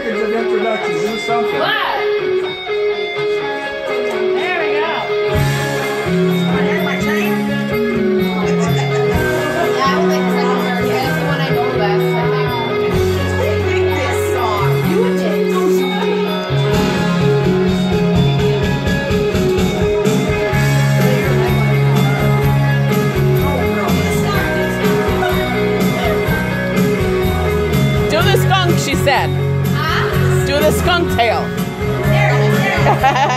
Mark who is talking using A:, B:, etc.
A: seconds of introduction. Do something.
B: What? There we go. Yeah, I would like the second version. That's the one I know best, I think.
C: Who picked this song? You did.
D: Do the skunk, she said.
B: Huh?
D: Do the skunk tail.
B: There.